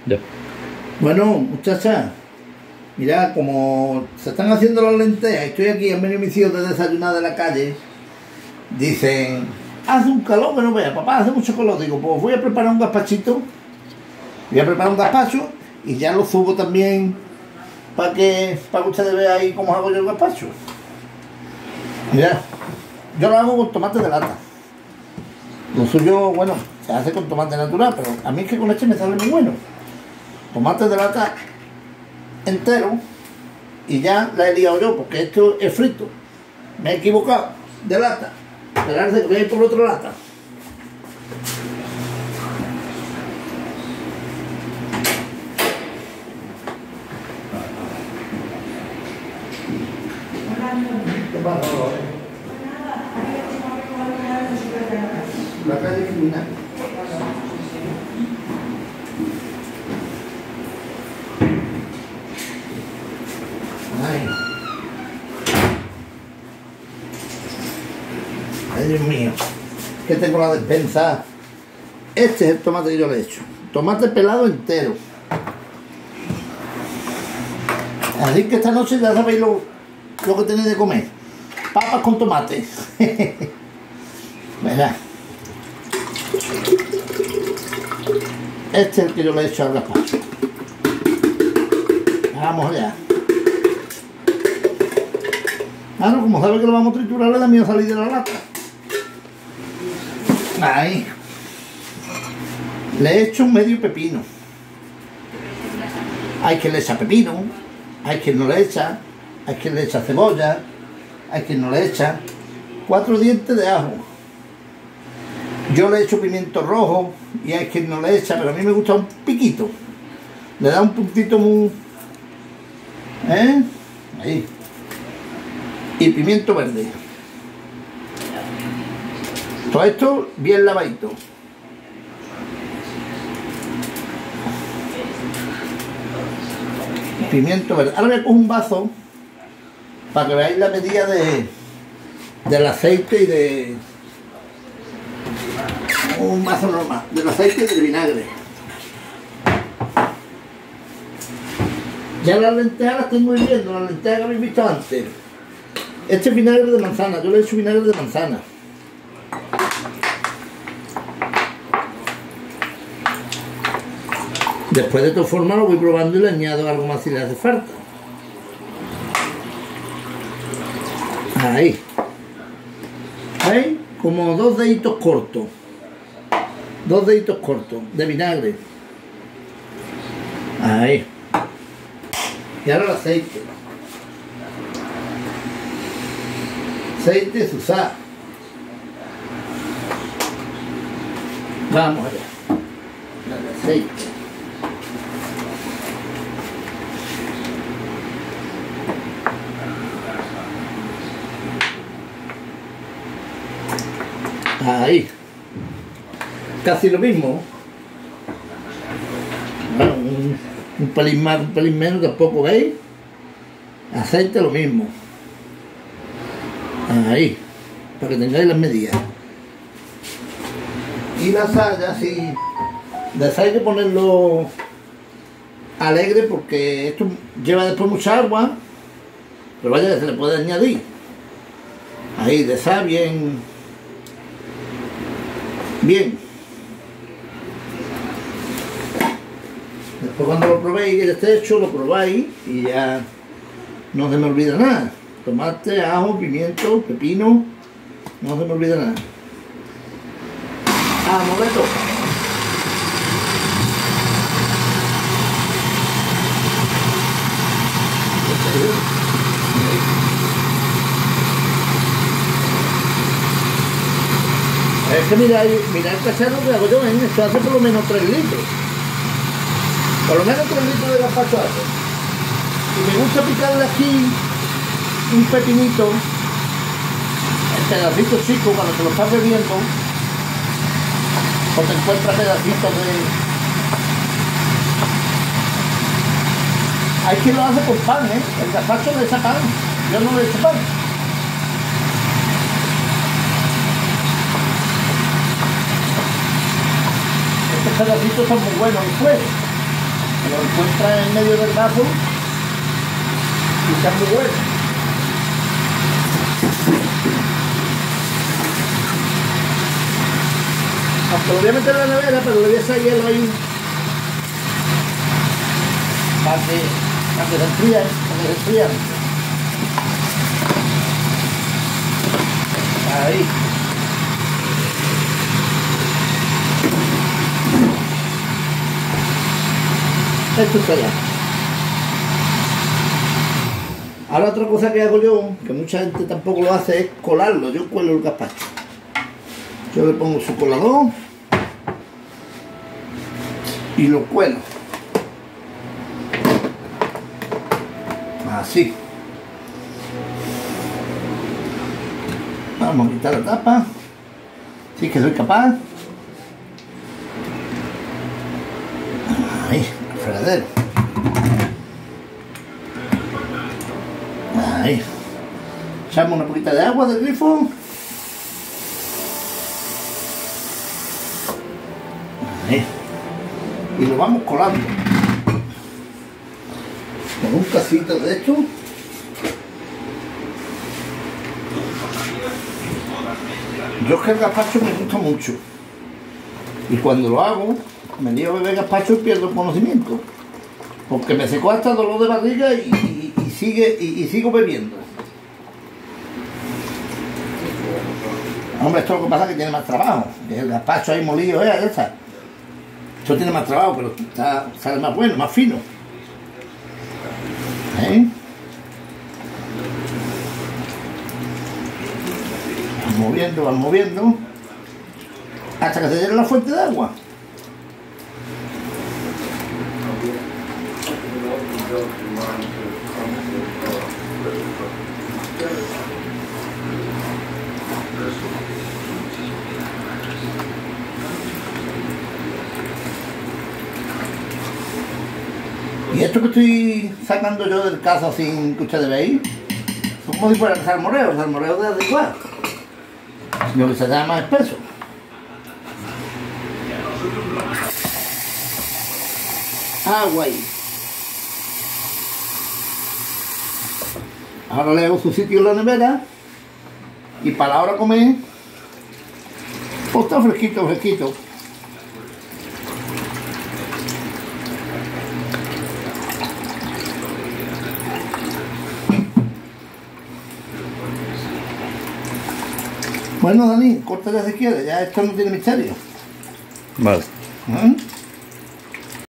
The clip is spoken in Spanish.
Ya. Bueno, muchachas, mirad, como se están haciendo las lentejas, estoy aquí en medio de mis hijos de desayunar de la calle, dicen, hace un calor que no veas, papá, hace mucho calor. Digo, pues voy a preparar un gazpachito, voy a preparar un gazpacho y ya lo subo también para que ustedes vean ahí cómo hago yo el gazpacho. Mirad, yo lo hago con tomate de lata. Lo suyo, bueno, se hace con tomate natural, pero a mí es que con leche me sale muy bueno. Tomate de lata entero y ya la he liado yo porque esto es frito. Me he equivocado de lata. Esperarse que voy a ir por otra lata. ¿Qué pasa, la calle criminal. Ay. Ay, Dios mío. Que tengo la despensa. Este es el tomate que yo le he hecho. Tomate pelado entero. Así que esta noche ya sabéis lo que tenéis de comer. Papas con tomate. Mirad. Este es el que yo le he hecho al gazpacho. Vamos allá. Claro, como sabe que lo vamos a triturar, le da miedo salir de la lata. Ahí. Le he hecho un medio pepino. Hay quien le echa pepino, hay quien no le echa, hay quien le echa cebolla, hay quien no le echa. 4 dientes de ajo. Yo le echo pimiento rojo y hay quien no le echa, pero a mí me gusta un piquito. Le da un puntito muy... Ahí. Y pimiento verde. Todo esto bien lavadito. Pimiento verde. Ahora voy a coger un vaso para que veáis la medida del aceite y de... Un vaso normal, del aceite y del vinagre. Ya las lentejas las tengo hirviendo, las lentejas que habéis visto antes. Este es vinagre de manzana, yo le he hecho vinagre de manzana. Después de todas formas lo voy probando y le añado algo más si le hace falta. Ahí. ¿Veis? Como 2 deditos cortos. 2 deditos cortos de vinagre. Ahí. Y ahora el aceite. Aceite Susá. Vamos allá. El aceite. Ahí. Casi lo mismo. Bueno, un pelín más, un pelín menos, tampoco, ¿veis? Aceite lo mismo. Ahí. Para que tengáis las medidas. Y la sal, ya si deseáis de ponerlo alegre porque esto lleva después mucha agua, pero vaya que se le puede añadir. Ahí, de sal bien. Bien. Después cuando lo probéis y esté hecho, lo probáis y ya no se me olvida nada. Tomate, ajo, pimiento, pepino, no se me olvida nada. Momento. Es que mirad el cacharro que hago yo, esto hace por lo menos 3 litros. Por lo menos 3 litros de gazpacho hace. Y me gusta picarle aquí un pepinito, el pedacito chico cuando te lo estás bebiendo, porque encuentras pedacitos de... Hay quien lo hace con pan, el gazpacho le echa pan, yo no le echo pan. Estos pedacitos son muy buenos y fuertes. Me lo encuentras en medio del vaso y está muy bueno. Aunque lo voy a meter en la nevera, pero le voy a echar hielo ahí para que se enfríen, para que se enfríen. Ahí. Esto está ya. Ahora otra cosa que hago yo, que mucha gente tampoco lo hace, es colarlo. Yo cuelo el gazpacho. Yo le pongo su colador y lo cuelo. Así. Vamos a quitar la tapa. Sí que soy capaz. Ahí, el fregadero. Ahí. Echamos una poquita de agua del grifo. Ahí. Y lo vamos colando. Con un casito de esto. Yo es que el gazpacho me gusta mucho. Y cuando lo hago, me lío a beber gazpacho y pierdo el conocimiento. Porque me secó hasta dolor de barriga y sigo bebiendo. Hombre, esto es lo que pasa, que tiene más trabajo. El gazpacho ahí molido, esa. Esto tiene más trabajo, pero sale más bueno, más fino. Vamos moviendo hasta que se llene la fuente de agua. Y esto que estoy sacando yo del cazo sin que ustedes veáis, son como si fuera el salmoreo de igual, sino que se da más espeso. Agua ahí. Ahora le hago su sitio en la nevera y para la hora de comer, pues está fresquito, fresquito. Bueno, Dani, corta ya si quieres, ya esto no tiene misterio. Vale.